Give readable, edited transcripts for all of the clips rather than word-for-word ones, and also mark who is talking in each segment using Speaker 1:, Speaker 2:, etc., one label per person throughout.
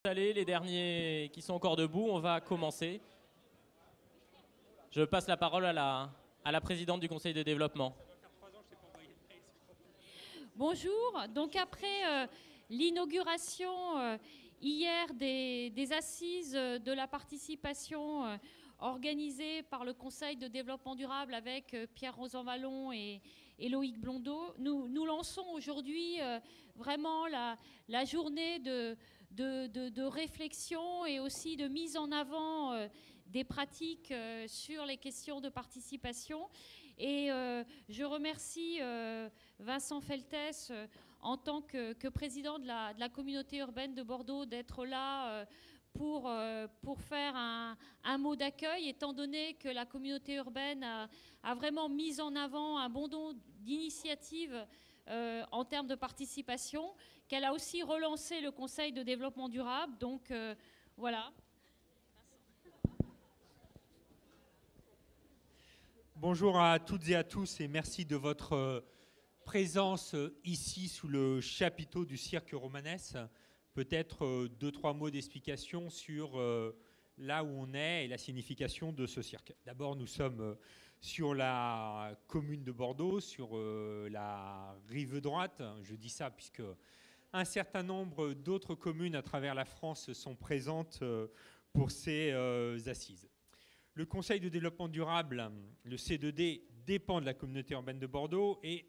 Speaker 1: s'installer, les derniers qui sont encore debout, on va commencer. Je passe la parole à la présidente du Conseil de développement.
Speaker 2: Bonjour, donc après l'inauguration hier des assises de la participation organisées par le Conseil de développement durable avec Pierre Rosanvallon et Loïc Blondeau, nous lançons aujourd'hui vraiment la journée de réflexion et aussi de mise en avant des pratiques sur les questions de participation. Et je remercie Vincent Feltès en tant que président de la communauté urbaine de Bordeaux d'être là pour faire un mot d'accueil, étant donné que la communauté urbaine a vraiment mis en avant un bon nombre d'initiatives en termes de participation, qu'elle a aussi relancé le Conseil de développement durable. Donc voilà.
Speaker 3: Bonjour à toutes et à tous et merci de votre présence ici sous le chapiteau du cirque romanesque. Peut-être 2-3 mots d'explication sur là où on est et la signification de ce cirque. D'abord, nous sommes sur la commune de Bordeaux, sur la rive droite. Je dis ça puisque un certain nombre d'autres communes à travers la France sont présentes pour ces assises. Le Conseil de développement durable, le C2D, dépend de la communauté urbaine de Bordeaux et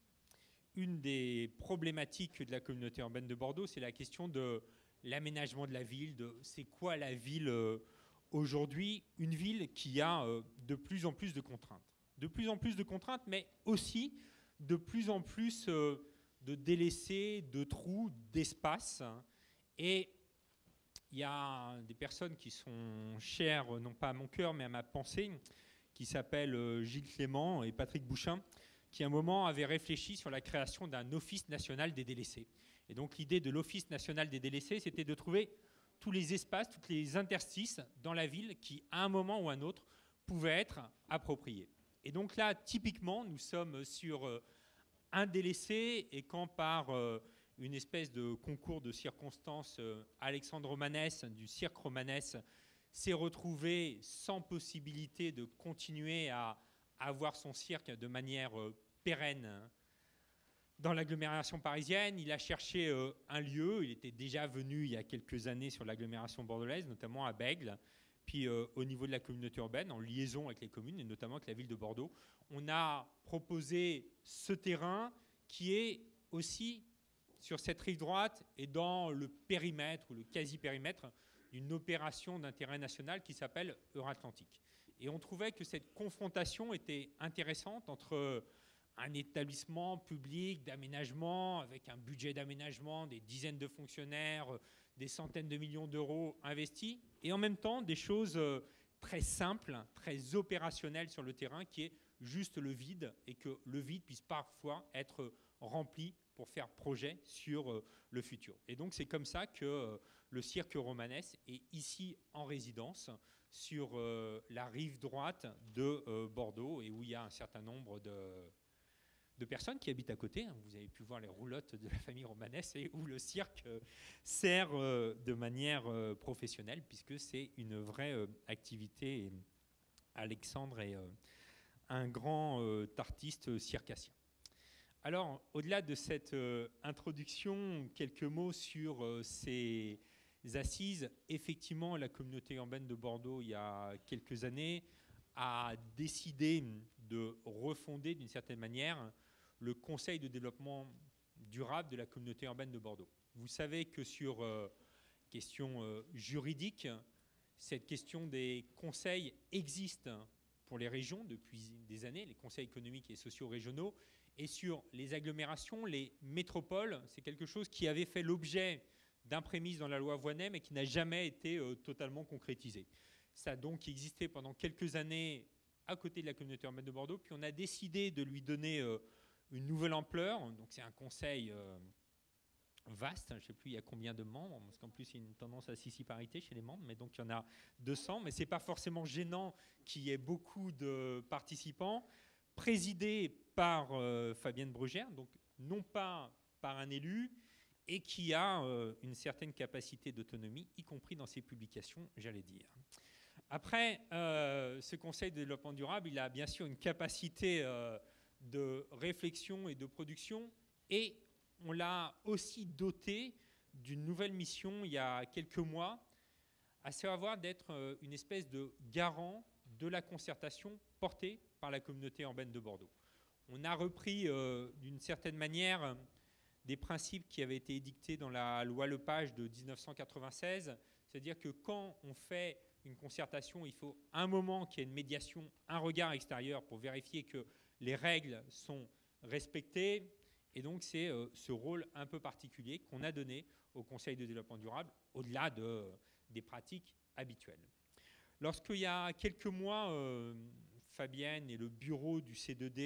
Speaker 3: une des problématiques de la communauté urbaine de Bordeaux, c'est la question de l'aménagement de la ville, de c'est quoi la ville aujourd'hui, une ville qui a de plus en plus de contraintes. De plus en plus de contraintes, mais aussi de plus en plus de délaissés, de trous, d'espace. Et il y a des personnes qui sont chères, non pas à mon cœur, mais à ma pensée, qui s'appellent Gilles Clément et Patrick Bouchin, qui à un moment avaient réfléchi sur la création d'un office national des délaissés. Et donc l'idée de l'office national des délaissés, c'était de trouver tous les espaces, toutes les interstices dans la ville qui, à un moment ou à un autre, pouvaient être appropriés. Et donc là, typiquement, nous sommes sur un délaissé et quand par une espèce de concours de circonstances, Alexandre Romanès, du cirque Romanès, s'est retrouvé sans possibilité de continuer à avoir son cirque de manière pérenne dans l'agglomération parisienne. Il a cherché un lieu. Il était déjà venu il y a quelques années sur l'agglomération bordelaise, notamment à Bègles, puis au niveau de la communauté urbaine, en liaison avec les communes, et notamment avec la ville de Bordeaux. On a proposé ce terrain qui est aussi sur cette rive droite et dans le périmètre ou le quasi-périmètre d'une opération d'intérêt national qui s'appelle Euratlantique. Et on trouvait que cette confrontation était intéressante entre un établissement public d'aménagement avec un budget d'aménagement, des dizaines de fonctionnaires, des centaines de millions d'euros investis, et en même temps des choses très simples, très opérationnelles sur le terrain, qui est juste le vide, et que le vide puisse parfois être rempli pour faire projet sur le futur. Et donc c'est comme ça que le cirque romanesque est ici en résidence sur la rive droite de Bordeaux, et où il y a un certain nombre de personnes qui habitent à côté. Vous avez pu voir les roulottes de la famille romanesque, et où le cirque sert de manière professionnelle, puisque c'est une vraie activité. Et Alexandre est un grand artiste circassien. Alors, au-delà de cette introduction, quelques mots sur ces assises. Effectivement, la communauté urbaine de Bordeaux, il y a quelques années, a décidé de refonder d'une certaine manière le Conseil de développement durable de la communauté urbaine de Bordeaux. Vous savez que sur question juridique, cette question des conseils existe pour les régions depuis des années, les conseils économiques et sociaux régionaux. Et sur les agglomérations, les métropoles, c'est quelque chose qui avait fait l'objet d'un prémisse dans la loi Voynet, mais qui n'a jamais été totalement concrétisé. Ça a donc existé pendant quelques années à côté de la communauté urbaine de Bordeaux, puis on a décidé de lui donner une nouvelle ampleur. Donc c'est un conseil vaste, je ne sais plus il y a combien de membres, parce qu'en plus il y a une tendance à sissiparité chez les membres, mais donc il y en a 200, mais ce n'est pas forcément gênant qu'il y ait beaucoup de participants, présidé par Fabienne Brugère, donc non pas par un élu, et qui a une certaine capacité d'autonomie, y compris dans ses publications, j'allais dire. Après, ce Conseil de développement durable, il a bien sûr une capacité de réflexion et de production, et on l'a aussi doté d'une nouvelle mission il y a quelques mois, à savoir d'être une espèce de garant de la concertation portée par la communauté urbaine de Bordeaux. On a repris d'une certaine manière des principes qui avaient été édictés dans la loi Lepage de 1996, c'est-à-dire que quand on fait une concertation, il faut un moment qu'il y ait une médiation, un regard extérieur pour vérifier que les règles sont respectées. Et donc c'est ce rôle un peu particulier qu'on a donné au Conseil de développement durable, au-delà des pratiques habituelles. Lorsqu'il y a quelques mois, Fabienne et le bureau du C2D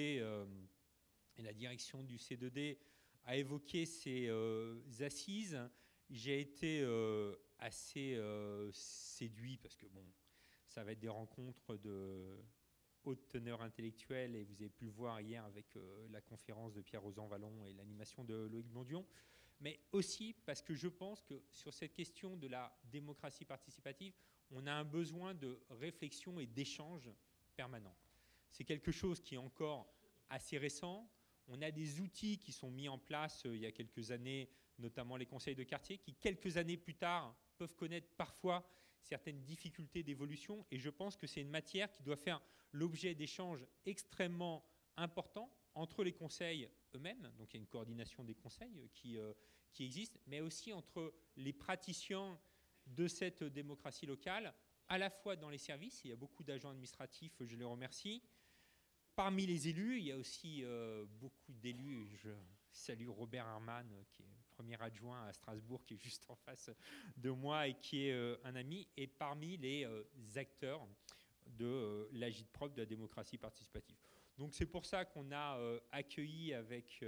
Speaker 3: et la direction du C2D a évoqué ces assises, j'ai été assez séduit parce que bon, ça va être des rencontres de haute teneur intellectuelle et vous avez pu le voir hier avec la conférence de Pierre-Rosan Vallon et l'animation de Loïc Blondion, mais aussi parce que je pense que sur cette question de la démocratie participative, on a un besoin de réflexion et d'échange permanent. C'est quelque chose qui est encore assez récent. On a des outils qui sont mis en place il y a quelques années, notamment les conseils de quartier, qui quelques années plus tard peuvent connaître parfois certaines difficultés d'évolution. Et je pense que c'est une matière qui doit faire l'objet d'échanges extrêmement importants entre les conseils eux-mêmes. Donc il y a une coordination des conseils qui existe, mais aussi entre les praticiens de cette démocratie locale, à la fois dans les services, il y a beaucoup d'agents administratifs, je les remercie. Parmi les élus, il y a aussi beaucoup d'élus. Je salue Robert Herman, qui est premier adjoint à Strasbourg, qui est juste en face de moi et qui est un ami. Et parmi les acteurs de l'agit-prop de la démocratie participative. Donc c'est pour ça qu'on a accueilli avec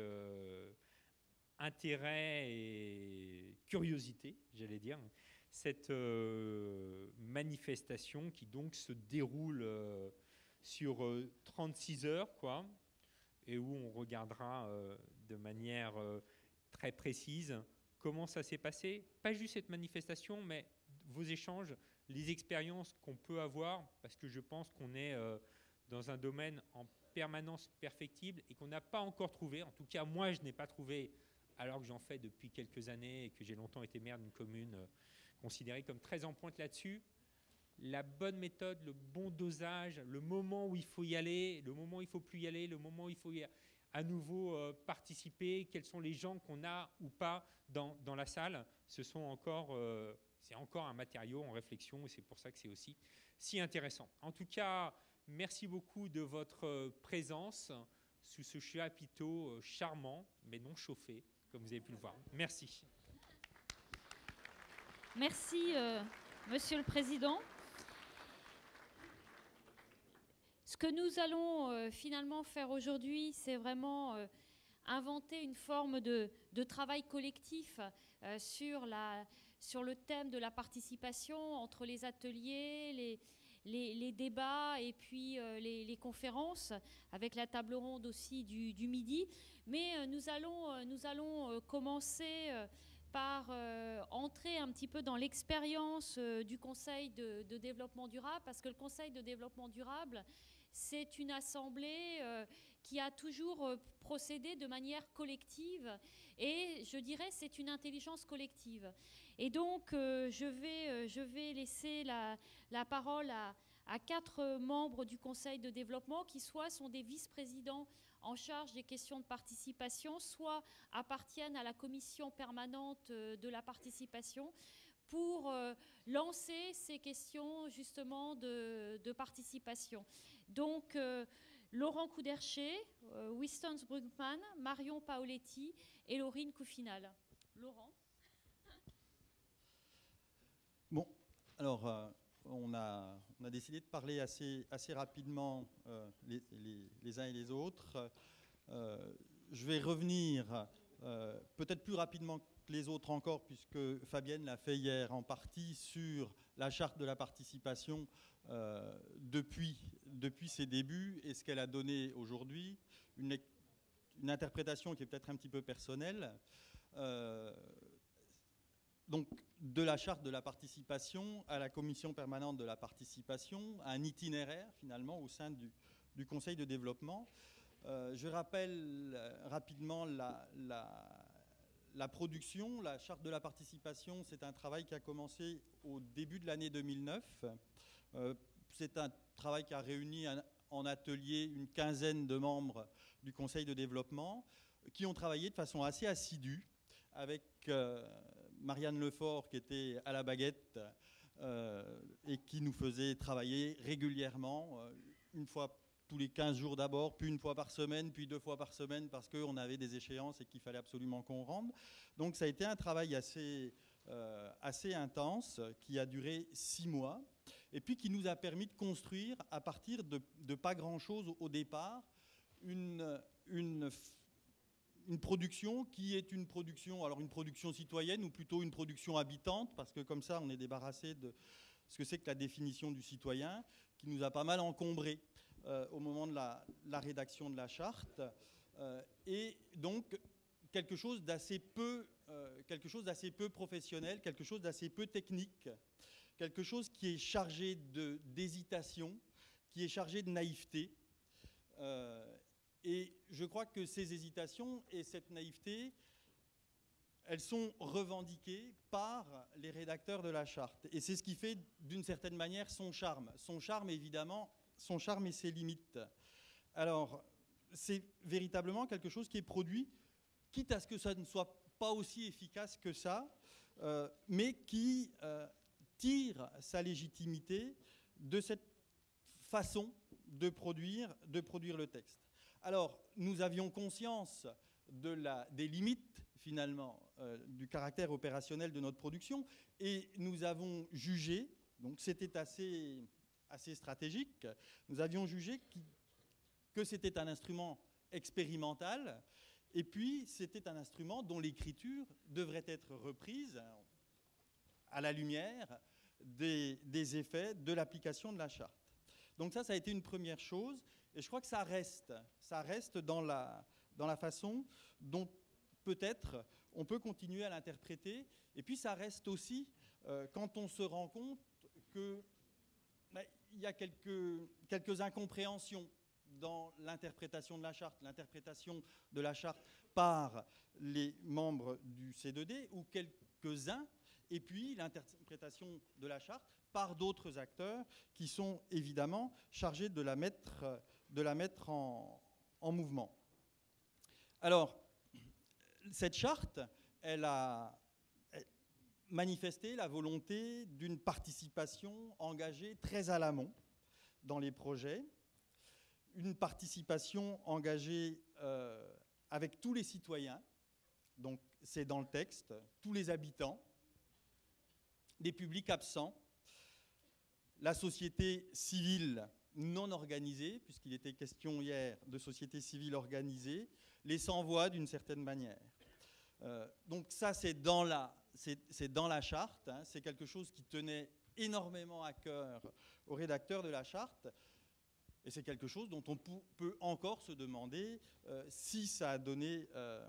Speaker 3: intérêt et curiosité, j'allais dire, cette manifestation qui donc se déroule sur 36 heures, quoi, et où on regardera de manière très précise comment ça s'est passé. Pas juste cette manifestation, mais vos échanges, les expériences qu'on peut avoir, parce que je pense qu'on est dans un domaine en permanence perfectible et qu'on n'a pas encore trouvé, en tout cas moi je n'ai pas trouvé, alors que j'en fais depuis quelques années et que j'ai longtemps été maire d'une commune considérée comme très en pointe là-dessus, la bonne méthode, le bon dosage, le moment où il faut y aller, le moment où il ne faut plus y aller, le moment où il faut à nouveau participer, quels sont les gens qu'on a ou pas dans la salle, c'est encore un matériau en réflexion et c'est pour ça que c'est aussi si intéressant. En tout cas, merci beaucoup de votre présence sous ce chapiteau charmant mais non chauffé, comme vous avez pu le voir. Merci.
Speaker 2: Merci, Monsieur le Président. Ce que nous allons finalement faire aujourd'hui, c'est vraiment inventer une forme de travail collectif sur le thème de la participation entre les ateliers, les débats et puis les conférences, avec la table ronde aussi du midi. Mais nous allons commencer par entrer un petit peu dans l'expérience du Conseil de développement durable, parce que le Conseil de développement durable, c'est une assemblée qui a toujours procédé de manière collective et je dirais c'est une intelligence collective. Et donc je vais laisser la parole à 4 membres du Conseil de développement qui soit sont des vice-présidents en charge des questions de participation, soit appartiennent à la commission permanente de la participation pour lancer ces questions justement de participation. Donc, Laurent Coudercher, Winston Brugman, Marion Paoletti et Laurine Coufinal. Laurent.
Speaker 4: Bon, alors on a décidé de parler assez rapidement les uns et les autres. Je vais revenir peut-être plus rapidement que les autres encore, puisque Fabienne l'a fait hier en partie, sur la charte de la participation depuis ses débuts et ce qu'elle a donné aujourd'hui, une interprétation qui est peut-être un petit peu personnelle. Donc, de la charte de la participation à la commission permanente de la participation, un itinéraire finalement au sein du Conseil de développement. Je rappelle rapidement la production. La charte de la participation, c'est un travail qui a commencé au début de l'année 2009. C'est un travail qui a réuni en atelier une quinzaine de membres du Conseil de développement qui ont travaillé de façon assez assidue avec Marianne Lefort qui était à la baguette et qui nous faisait travailler régulièrement, une fois tous les 15 jours d'abord, puis une fois par semaine, puis 2 fois par semaine parce qu'on avait des échéances et qu'il fallait absolument qu'on rende. Donc ça a été un travail assez intense qui a duré 6 mois et puis qui nous a permis de construire à partir de pas grand-chose au départ une production qui est une production citoyenne ou plutôt une production habitante, parce que comme ça on est débarrassé de ce que c'est que la définition du citoyen, qui nous a pas mal encombré au moment de la rédaction de la charte, et donc quelque chose d'assez peu professionnel, quelque chose d'assez peu technique, quelque chose qui est chargé d'hésitation, qui est chargé de naïveté. Et je crois que ces hésitations et cette naïveté, elles sont revendiquées par les rédacteurs de la charte. Et c'est ce qui fait, d'une certaine manière, son charme. Son charme, évidemment, son charme et ses limites. Alors, c'est véritablement quelque chose qui est produit, quitte à ce que ça ne soit pas aussi efficace que ça, mais qui tire sa légitimité de cette façon de produire le texte. Alors, nous avions conscience des limites, finalement, du caractère opérationnel de notre production, et nous avons jugé, donc c'était assez stratégique, nous avions jugé que c'était un instrument expérimental, et puis c'était un instrument dont l'écriture devrait être reprise à la lumière des effets de l'application de la charte. Donc ça a été une première chose. Et je crois que ça reste dans la façon dont peut-être on peut continuer à l'interpréter. Et puis ça reste aussi quand on se rend compte qu'il y a quelques incompréhensions dans l'interprétation de la charte. L'interprétation de la charte par les membres du C2D ou quelques-uns, et puis l'interprétation de la charte par d'autres acteurs qui sont évidemment chargés de la mettre en mouvement. Alors, cette charte, elle a manifesté la volonté d'une participation engagée très à l'amont dans les projets, une participation engagée avec tous les citoyens, donc c'est dans le texte, tous les habitants, des publics absents, la société civile non organisée, puisqu'il était question hier de société civile organisée, les sans-voix d'une certaine manière. Donc ça, c'est dans la charte, hein, c'est quelque chose qui tenait énormément à cœur aux rédacteurs de la charte, et c'est quelque chose dont on peut encore se demander si ça a donné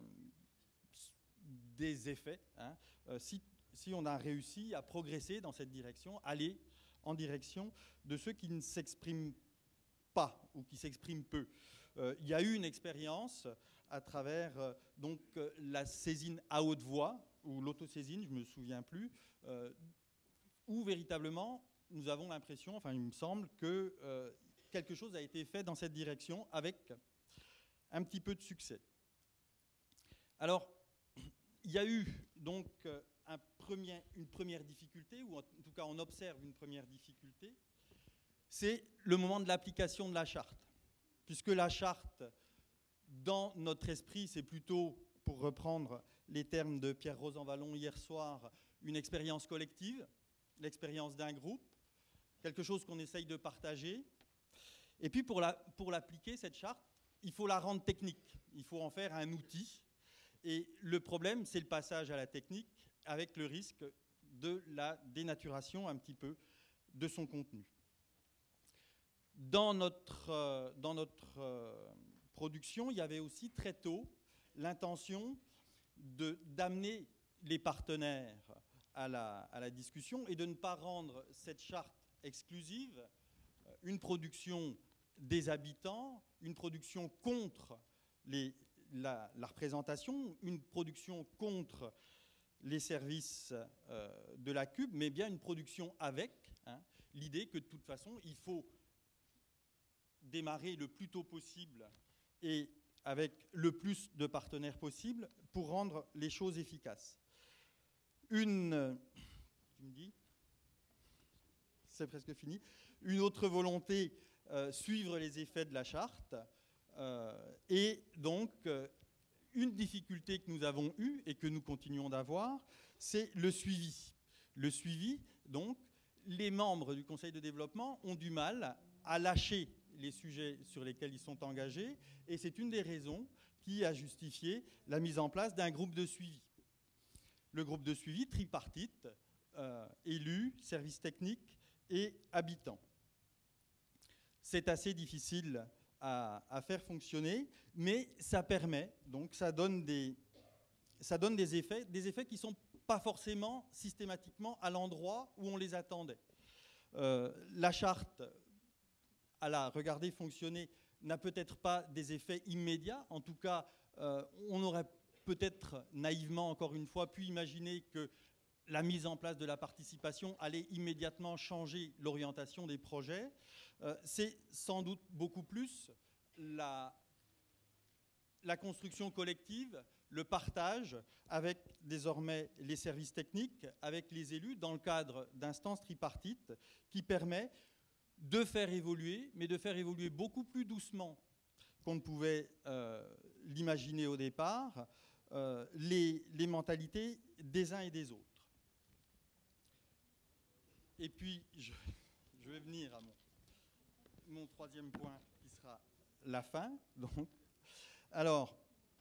Speaker 4: des effets, hein, si on a réussi à progresser dans cette direction, aller en direction de ceux qui ne s'expriment pas ou qui s'expriment peu. Il y a eu une expérience à travers donc, la saisine à haute voix, ou l'autosaisine, je ne me souviens plus, où véritablement nous avons l'impression, enfin il me semble, que quelque chose a été fait dans cette direction avec un petit peu de succès. Alors, il y a eu donc une première difficulté, ou en tout cas on observe une première difficulté, c'est le moment de l'application de la charte. Puisque la charte, dans notre esprit, c'est plutôt, pour reprendre les termes de Pierre Rosanvallon hier soir, une expérience collective, l'expérience d'un groupe, quelque chose qu'on essaye de partager. Et puis pour l'appliquer, cette charte, il faut la rendre technique, il faut en faire un outil. Et le problème, c'est le passage à la technique, avec le risque de la dénaturation un petit peu de son contenu. Dans notre production, il y avait aussi très tôt l'intention d'amener les partenaires à la discussion et de ne pas rendre cette charte exclusive une production des habitants, une production contre la représentation, une production contre les services de la CUB, mais bien une production avec l'idée que de toute façon, il faut démarrer le plus tôt possible et avec le plus de partenaires possible pour rendre les choses efficaces. Tu me dis ? C'est presque fini. Une autre volonté, suivre les effets de la charte. Et donc, une difficulté que nous avons eue et que nous continuons d'avoir, c'est le suivi. Le suivi, donc, les membres du Conseil de développement ont du mal à lâcher les sujets sur lesquels ils sont engagés, et c'est une des raisons qui a justifié la mise en place d'un groupe de suivi. Le groupe de suivi tripartite, élus, services techniques et habitants. C'est assez difficile à faire fonctionner, mais ça permet, donc ça donne des effets qui ne sont pas forcément systématiquement à l'endroit où on les attendait. La charte, à la regarder fonctionner, n'a peut-être pas des effets immédiats. En tout cas, on aurait peut-être naïvement, encore une fois, pu imaginer que la mise en place de la participation allait immédiatement changer l'orientation des projets. C'est sans doute beaucoup plus la construction collective, le partage avec désormais les services techniques, avec les élus, dans le cadre d'instances tripartites, qui permet de faire évoluer, mais de faire évoluer beaucoup plus doucement qu'on ne pouvait l'imaginer au départ, les mentalités des uns et des autres. Et puis, je vais venir à mon troisième point, qui sera la fin. Donc, alors,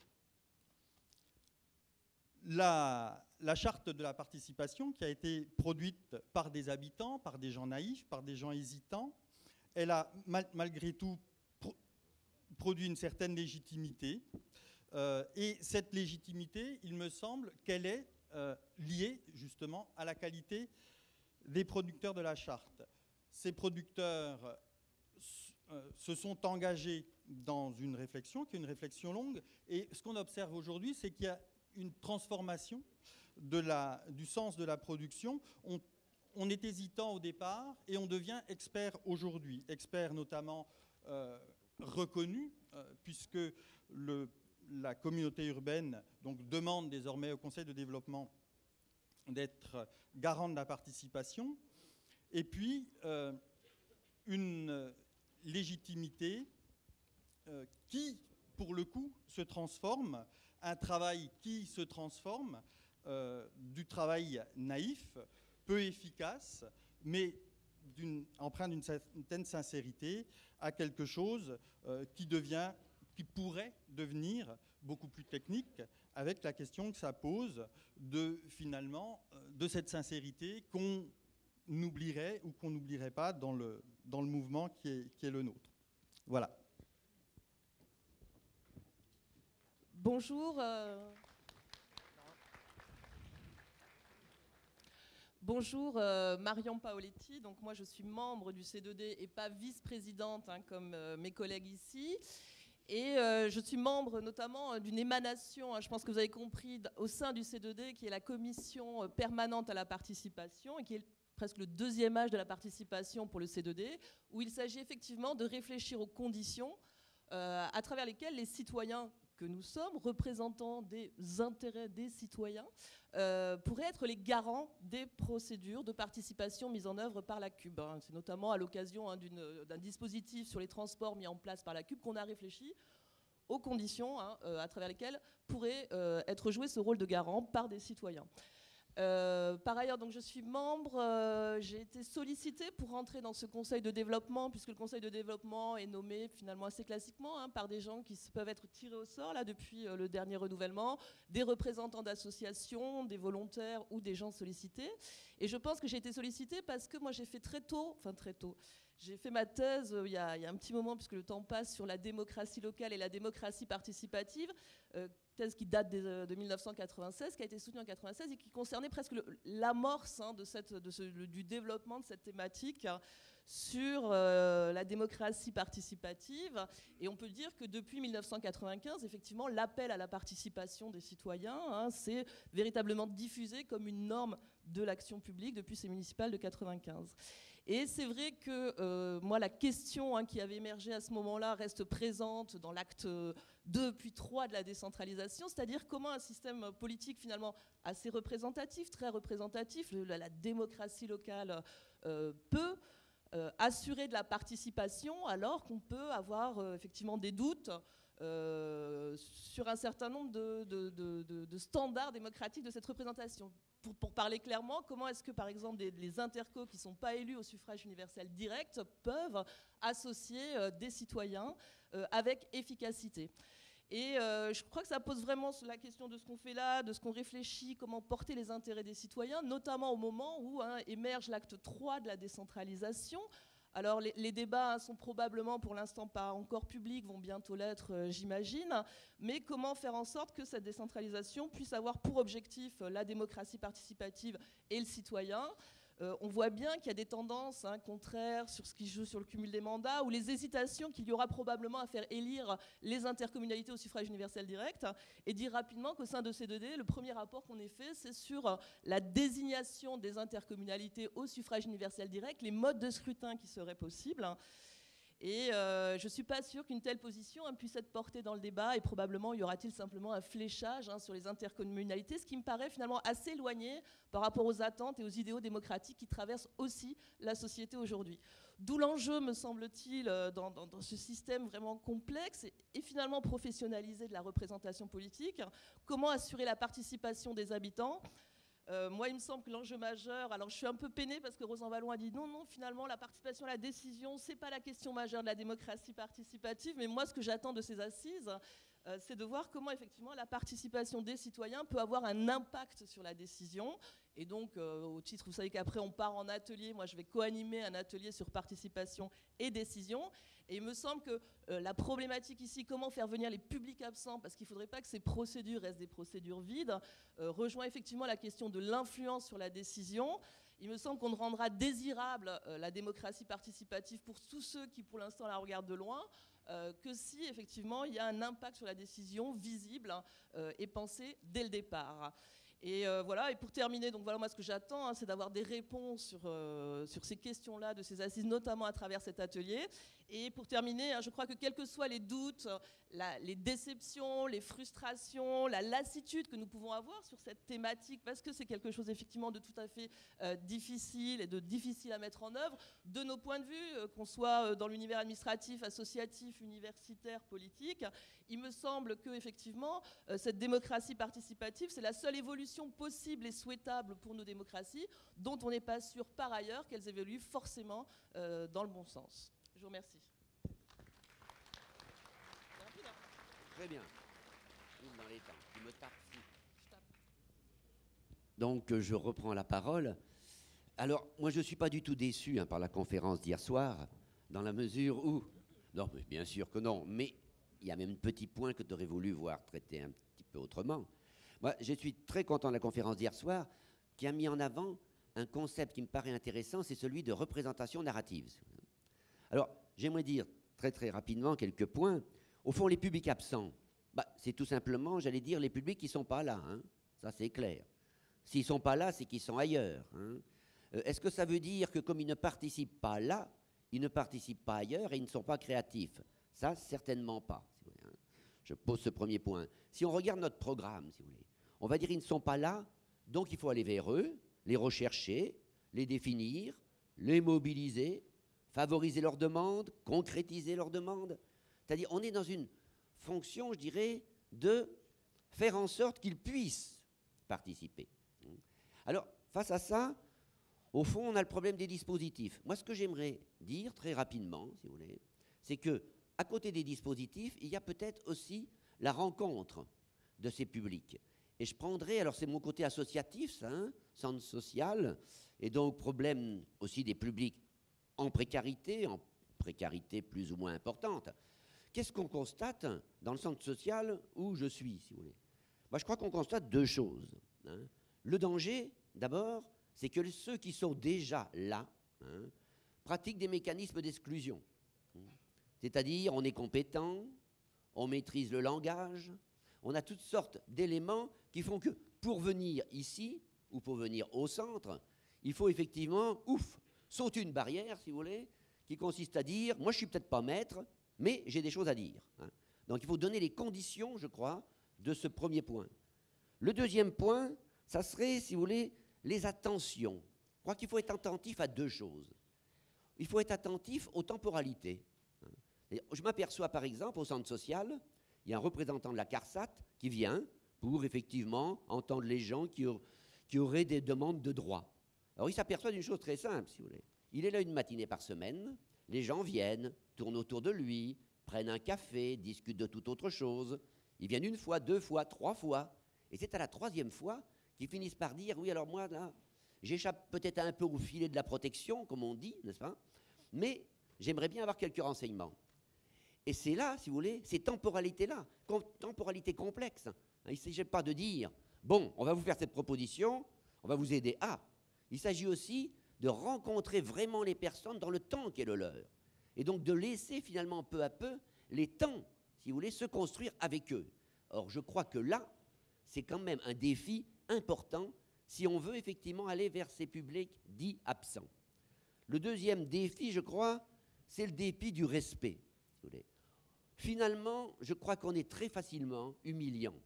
Speaker 4: la charte de la participation, qui a été produite par des habitants, par des gens naïfs, par des gens hésitants, elle a malgré tout produit une certaine légitimité. Et cette légitimité, il me semble qu'elle est liée justement à la qualité des producteurs de la charte. Ces producteurs se sont engagés dans une réflexion qui est une réflexion longue, et ce qu'on observe aujourd'hui, c'est qu'il y a une transformation du sens de la production. On est hésitant au départ et on devient expert aujourd'hui, expert notamment reconnu, puisque la communauté urbaine donc, demande désormais au Conseil de développement d'être garant de la participation, et puis une légitimité qui, pour le coup, se transforme, un travail qui se transforme, du travail naïf, peu efficace, mais empreint d'une certaine sincérité, à quelque chose qui pourrait devenir beaucoup plus technique, avec la question que ça pose finalement de cette sincérité qu'on oublierait ou qu'on n'oublierait pas dans le mouvement qui est le nôtre. Voilà.
Speaker 5: Bonjour. Bonjour, Marion Paoletti. Donc moi, je suis membre du C2D et pas vice-présidente comme mes collègues ici. Et je suis membre notamment d'une émanation, je pense que vous avez compris, au sein du C2D, qui est la commission permanente à la participation et qui est presque le deuxième âge de la participation pour le C2D, où il s'agit effectivement de réfléchir aux conditions à travers lesquelles les citoyens que nous sommes, représentants des intérêts des citoyens, pourraient être les garants des procédures de participation mises en œuvre par la CUB. C'est notamment à l'occasion d'un dispositif sur les transports mis en place par la CUB qu'on a réfléchi aux conditions à travers lesquelles pourrait être joué ce rôle de garant par des citoyens. Par ailleurs, donc, je suis membre, j'ai été sollicitée pour rentrer dans ce conseil de développement, puisque le conseil de développement est nommé finalement assez classiquement par des gens qui peuvent être tirés au sort là, depuis le dernier renouvellement, des représentants d'associations, des volontaires ou des gens sollicités. Et je pense que j'ai été sollicitée parce que moi j'ai fait très tôt, j'ai fait ma thèse il y a un petit moment, puisque le temps passe, sur la démocratie locale et la démocratie participative. thèse qui date de 1996, qui a été soutenue en 1996 et qui concernait presque l'amorce du développement de cette thématique sur la démocratie participative. Et on peut dire que depuis 1995, effectivement, l'appel à la participation des citoyens s'est véritablement diffusé comme une norme de l'action publique depuis ces municipales de 1995. Et c'est vrai que moi, la question qui avait émergé à ce moment-là reste présente dans l'acte 2 puis 3 de la décentralisation, c'est-à-dire comment un système politique finalement assez représentatif, très représentatif, la démocratie locale peut assurer de la participation alors qu'on peut avoir effectivement des doutes sur un certain nombre de standards démocratiques de cette représentation. Pour parler clairement, comment est-ce que, par exemple, les intercos qui ne sont pas élus au suffrage universel direct peuvent associer des citoyens avec efficacité? Et je crois que ça pose vraiment la question de ce qu'on fait là, de ce qu'on réfléchit, comment porter les intérêts des citoyens, notamment au moment où émerge l'acte 3 de la décentralisation. Alors les débats sont probablement pour l'instant pas encore publics, vont bientôt l'être j'imagine, mais comment faire en sorte que cette décentralisation puisse avoir pour objectif la démocratie participative et le citoyen. On voit bien qu'il y a des tendances contraires sur ce qui joue sur le cumul des mandats ou les hésitations qu'il y aura probablement à faire élire les intercommunalités au suffrage universel direct, et dire rapidement qu'au sein de C2D, le premier rapport qu'on ait fait, c'est sur la désignation des intercommunalités au suffrage universel direct, les modes de scrutin qui seraient possibles. Et je ne suis pas sûre qu'une telle position puisse être portée dans le débat, et probablement y aura-t-il simplement un fléchage sur les intercommunalités, ce qui me paraît finalement assez éloigné par rapport aux attentes et aux idéaux démocratiques qui traversent aussi la société aujourd'hui. D'où l'enjeu, me semble-t-il, dans ce système vraiment complexe et finalement professionnalisé de la représentation politique. Comment assurer la participation des habitants ? Moi, il me semble que l'enjeu majeur, alors je suis un peu peinée parce que Rosan Vallon a dit non, finalement, la participation à la décision, c'est pas la question majeure de la démocratie participative, mais moi, ce que j'attends de ces assises, c'est de voir comment, effectivement, la participation des citoyens peut avoir un impact sur la décision. Et donc, au titre, vous savez qu'après, on part en atelier. Moi, je vais co-animer un atelier sur participation et décision. Et il me semble que la problématique ici, comment faire venir les publics absents, parce qu'il ne faudrait pas que ces procédures restent des procédures vides, rejoint effectivement la question de l'influence sur la décision. Il me semble qu'on ne rendra désirable la démocratie participative pour tous ceux qui, pour l'instant, la regardent de loin, que si, effectivement, il y a un impact sur la décision visible et pensé dès le départ. Et voilà, et pour terminer, donc voilà, moi ce que j'attends, c'est d'avoir des réponses sur ces questions-là, de ces assises, notamment à travers cet atelier. Et pour terminer, je crois que quels que soient les doutes, les déceptions, les frustrations, la lassitude que nous pouvons avoir sur cette thématique, parce que c'est quelque chose effectivement de tout à fait difficile et de difficile à mettre en œuvre, de nos points de vue, qu'on soit dans l'univers administratif, associatif, universitaire, politique, il me semble que effectivement cette démocratie participative, c'est la seule évolution possible et souhaitable pour nos démocraties, dont on n'est pas sûr par ailleurs qu'elles évoluent forcément dans le bon sens. Je vous remercie.
Speaker 6: Très bien. Dans les temps. Tu me tapes. Donc, je reprends la parole. Alors, moi, je ne suis pas du tout déçu par la conférence d'hier soir, dans la mesure où... Non, mais bien sûr que non, mais il y a même un petit point que tu aurais voulu voir traité un petit peu autrement. Moi, je suis très content de la conférence d'hier soir, qui a mis en avant un concept qui me paraît intéressant, c'est celui de représentation narrative. Alors, j'aimerais dire très très rapidement quelques points. Au fond, les publics absents, c'est tout simplement, j'allais dire, les publics qui ne sont pas là. Ça, c'est clair. S'ils ne sont pas là, c'est qu'ils sont ailleurs. Est-ce que ça veut dire que comme ils ne participent pas là, ils ne participent pas ailleurs et ils ne sont pas créatifs? Ça, certainement pas. Si vous voulez, Je pose ce premier point. Si on regarde notre programme, si vous voulez, on va dire qu'ils ne sont pas là, donc il faut aller vers eux, les rechercher, les définir, les mobiliser, favoriser leurs demandes, concrétiser leurs demandes. C'est-à-dire, on est dans une fonction, je dirais, de faire en sorte qu'ils puissent participer. Alors, face à ça, au fond, on a le problème des dispositifs. Moi, ce que j'aimerais dire très rapidement, si vous voulez, c'est que à côté des dispositifs, il y a peut-être aussi la rencontre de ces publics. Et je prendrai, alors c'est mon côté associatif, ça, centre social, et donc problème aussi des publics en précarité plus ou moins importante. Qu'est-ce qu'on constate dans le centre social où je suis, si vous voulez? Moi, je crois qu'on constate deux choses, hein. Le danger, d'abord, c'est que ceux qui sont déjà là, hein, pratiquent des mécanismes d'exclusion. C'est-à-dire, on est compétent, on maîtrise le langage, on a toutes sortes d'éléments qui font que pour venir ici, ou pour venir au centre, il faut effectivement, sauter une barrière, si vous voulez, qui consiste à dire, moi je suis peut-être pas maître, mais j'ai des choses à dire, hein. Donc il faut donner les conditions, je crois, de ce premier point. Le deuxième point, ça serait, si vous voulez, les attentions. Je crois qu'il faut être attentif à deux choses. Il faut être attentif aux temporalités. Et je m'aperçois par exemple au centre social, il y a un représentant de la CARSAT qui vient pour effectivement entendre les gens qui auraient des demandes de droit. Alors il s'aperçoit d'une chose très simple, si vous voulez. Il est là une matinée par semaine, les gens viennent, tournent autour de lui, prennent un café, discutent de toute autre chose. Ils viennent une fois, deux fois, trois fois. Et c'est à la troisième fois qu'ils finissent par dire, oui alors moi là, j'échappe peut-être un peu au filet de la protection, comme on dit, n'est-ce pas? Mais j'aimerais bien avoir quelques renseignements. Et c'est là, si vous voulez, ces temporalités-là, temporalités complexes. Il ne s'agit pas de dire, bon, on va vous faire cette proposition, on va vous aider à. Il s'agit aussi de rencontrer vraiment les personnes dans le temps qui est le leur. Et donc de laisser finalement peu à peu les temps, si vous voulez, se construire avec eux. Or, je crois que là, c'est quand même un défi important si on veut effectivement aller vers ces publics dits absents. Le deuxième défi, je crois, c'est le défi du respect, si vous voulez. Finalement, je crois qu'on est très facilement humiliant.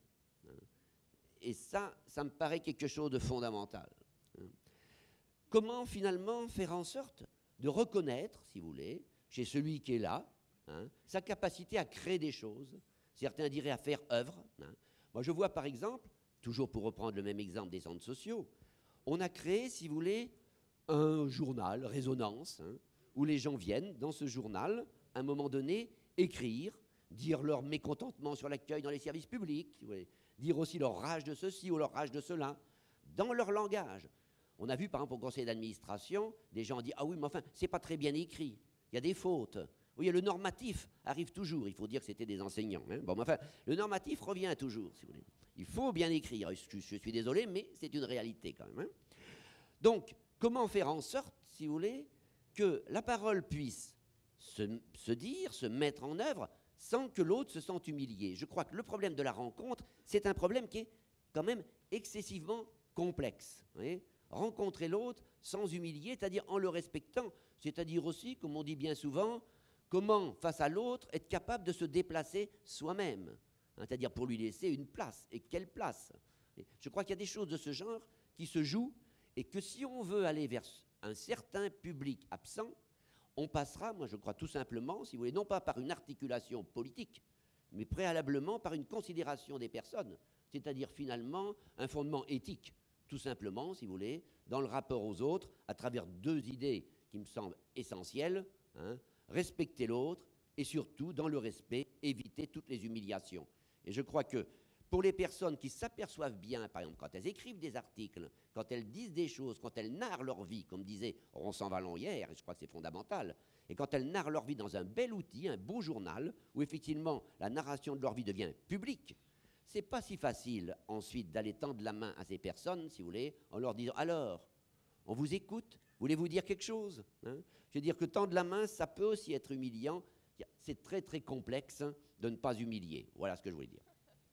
Speaker 6: Et ça me paraît quelque chose de fondamental. Comment finalement faire en sorte de reconnaître, si vous voulez, chez celui qui est là, sa capacité à créer des choses, certains diraient à faire œuvre. Moi, je vois par exemple, toujours pour reprendre le même exemple des centres sociaux, on a créé, si vous voulez, un journal, Résonance, où les gens viennent, dans ce journal, à un moment donné, écrire, dire leur mécontentement sur l'accueil dans les services publics, si vous voulez, dire aussi leur rage de ceci ou leur rage de cela, dans leur langage. On a vu, par exemple, au conseil d'administration, des gens disent « Ah oui, mais enfin, c'est pas très bien écrit, il y a des fautes. » Oui, le normatif arrive toujours, il faut dire que c'était des enseignants. Bon, mais enfin, le normatif revient toujours, si vous voulez. Il faut bien écrire, je suis désolé, mais c'est une réalité quand même. Donc, comment faire en sorte, si vous voulez, que la parole puisse se dire, se mettre en œuvre, sans que l'autre se sente humilié. Je crois que le problème de la rencontre, c'est un problème qui est quand même excessivement complexe. Vous voyez ? Rencontrer l'autre sans humilier, c'est-à-dire en le respectant, c'est-à-dire aussi, comme on dit bien souvent, comment, face à l'autre, être capable de se déplacer soi-même, c'est-à-dire pour lui laisser une place. Et quelle place? Je crois qu'il y a des choses de ce genre qui se jouent et que si on veut aller vers un certain public absent, on passera, moi je crois tout simplement, si vous voulez, non pas par une articulation politique, mais préalablement par une considération des personnes, c'est-à-dire finalement un fondement éthique, tout simplement, si vous voulez, dans le rapport aux autres, à travers deux idées qui me semblent essentielles, respecter l'autre et surtout, dans le respect, éviter toutes les humiliations. Et je crois que pour les personnes qui s'aperçoivent bien, par exemple, quand elles écrivent des articles, quand elles disent des choses, quand elles narrent leur vie, comme disait Ronsan Vallon hier, et je crois que c'est fondamental, et quand elles narrent leur vie dans un bel outil, un beau journal, où effectivement la narration de leur vie devient publique, c'est pas si facile ensuite d'aller tendre la main à ces personnes, si vous voulez, en leur disant « Alors, on vous écoute, voulez-vous dire quelque chose ?» Je veux dire que tendre la main, ça peut aussi être humiliant. C'est très très complexe de ne pas humilier. Voilà ce que je voulais dire.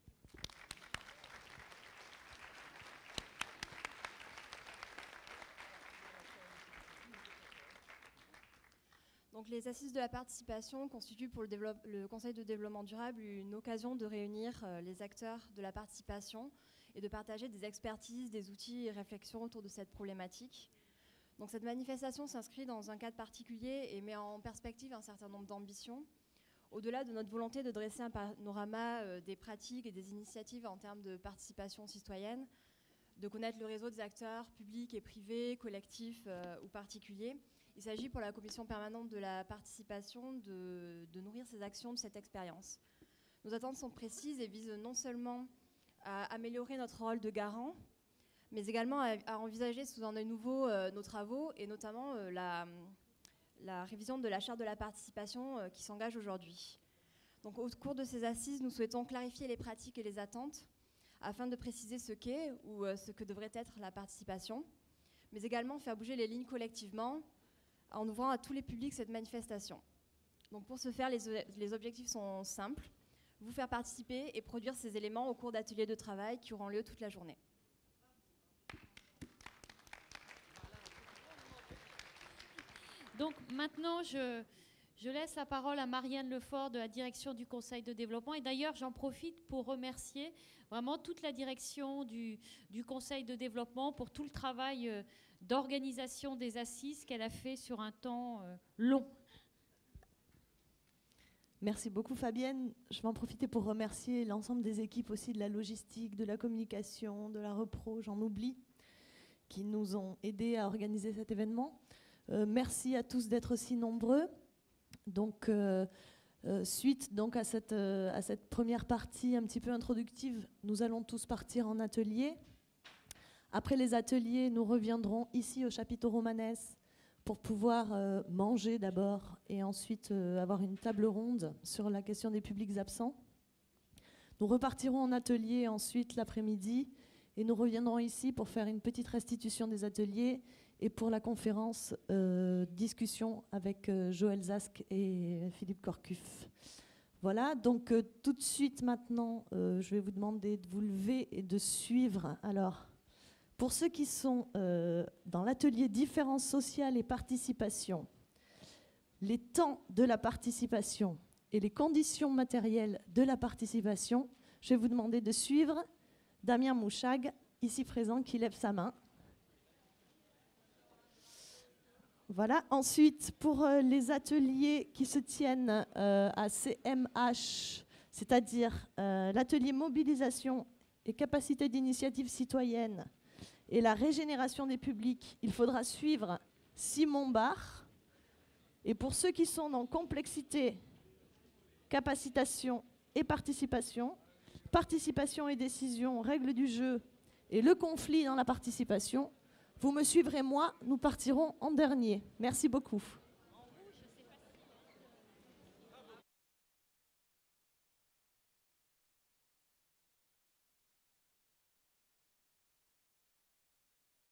Speaker 7: Donc, les assises de la participation constituent pour le Conseil de développement durable une occasion de réunir les acteurs de la participation et de partager des expertises, des outils et réflexions autour de cette problématique. Donc, cette manifestation s'inscrit dans un cadre particulier et met en perspective un certain nombre d'ambitions. Au-delà de notre volonté de dresser un panorama des pratiques et des initiatives en termes de participation citoyenne, de connaître le réseau des acteurs publics et privés, collectifs ou particuliers, il s'agit pour la Commission permanente de la participation de nourrir ses actions de cette expérience. Nos attentes sont précises et visent non seulement à améliorer notre rôle de garant, mais également à envisager sous un œil nouveau nos travaux et notamment la révision de la charte de la participation qui s'engage aujourd'hui. Donc, au cours de ces assises, nous souhaitons clarifier les pratiques et les attentes afin de préciser ce qu'est ou ce que devrait être la participation, mais également faire bouger les lignes collectivement en ouvrant à tous les publics cette manifestation. Donc pour ce faire, les objectifs sont simples, vous faire participer et produire ces éléments au cours d'ateliers de travail qui auront lieu toute la journée.
Speaker 2: Donc maintenant, je laisse la parole à Marianne Lefort de la direction du Conseil de développement. Et d'ailleurs, j'en profite pour remercier vraiment toute la direction du Conseil de développement pour tout le travail d'organisation des assises qu'elle a fait sur un temps long.
Speaker 8: Merci beaucoup Fabienne. Je vais en profiter pour remercier l'ensemble des équipes aussi de la logistique, de la communication, de la repro, j'en oublie, qui nous ont aidés à organiser cet événement. Merci à tous d'être si nombreux. Donc, suite donc à cette première partie un petit peu introductive, nous allons tous partir en atelier. Après les ateliers, nous reviendrons ici au chapiteau Romanes pour pouvoir manger d'abord et ensuite avoir une table ronde sur la question des publics absents. Nous repartirons en atelier ensuite l'après-midi et nous reviendrons ici pour faire une petite restitution des ateliers et pour la conférence discussion avec Joël Zask et Philippe Corcuff. Voilà, donc tout de suite maintenant, je vais vous demander de vous lever et de suivre. Alors, pour ceux qui sont dans l'atelier différences sociales et participation, les temps de la participation et les conditions matérielles de la participation, je vais vous demander de suivre Damien Mouchag, ici présent, qui lève sa main. Voilà. Ensuite, pour les ateliers qui se tiennent à CMH, c'est-à-dire l'atelier mobilisation et capacité d'initiative citoyenne et la régénération des publics, il faudra suivre Simon Barre. Et pour ceux qui sont dans complexité, capacitation et participation, participation et décision, règles du jeu et le conflit dans la participation, vous me suivrez moi, nous partirons en dernier. Merci beaucoup.